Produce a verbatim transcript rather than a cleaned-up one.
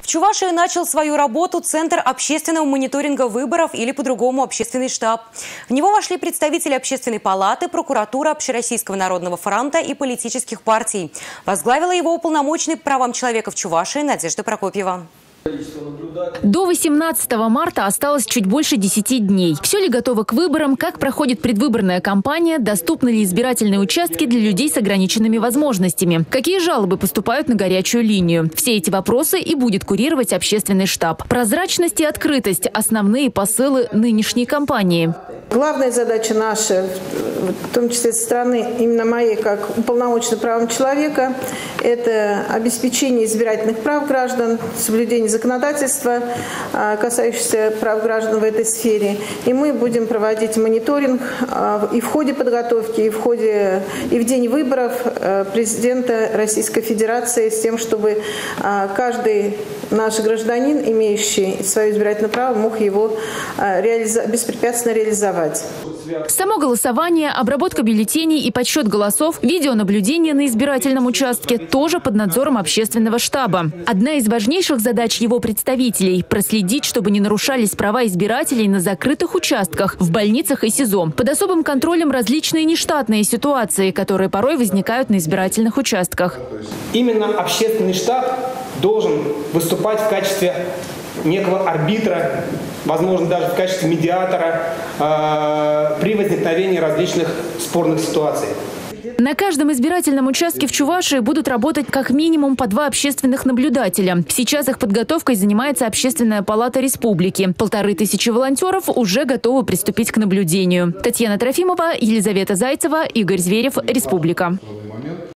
В Чувашии начал свою работу Центр общественного мониторинга выборов или по-другому общественный штаб. В него вошли представители Общественной палаты, прокуратуры, Общероссийского народного фронта и политических партий. Возглавила его уполномоченный по правам человека в Чувашии Надежда Прокопьева. До восемнадцатого марта осталось чуть больше десяти дней. Все ли готово к выборам, как проходит предвыборная кампания, доступны ли избирательные участки для людей с ограниченными возможностями, какие жалобы поступают на горячую линию. Все эти вопросы и будет курировать общественный штаб. Прозрачность и открытость – основные посылы нынешней кампании. Главная задача наша, в том числе со стороны именно моей, как уполномоченной правам человека, это обеспечение избирательных прав граждан, соблюдение законодательства, касающегося прав граждан в этой сфере. И мы будем проводить мониторинг и в ходе подготовки, и в ходе и в день выборов президента Российской Федерации с тем, чтобы каждый наш гражданин, имеющий свое избирательное право, мог его реализо- беспрепятственно реализовать. Само голосование, обработка бюллетеней и подсчет голосов, видеонаблюдение на избирательном участке тоже под надзором общественного штаба. Одна из важнейших задач его представителей – проследить, чтобы не нарушались права избирателей на закрытых участках, в больницах и СИЗО. Под особым контролем различные нештатные ситуации, которые порой возникают на избирательных участках. Именно общественный штаб должен выступать в качестве некого арбитра, возможно, даже в качестве медиатора э, при возникновении различных спорных ситуаций. На каждом избирательном участке в Чувашии будут работать как минимум по два общественных наблюдателя. Сейчас их подготовкой занимается Общественная палата республики. Полторы тысячи волонтеров уже готовы приступить к наблюдению. Татьяна Трофимова, Елизавета Зайцева, Игорь Зверев, Республика.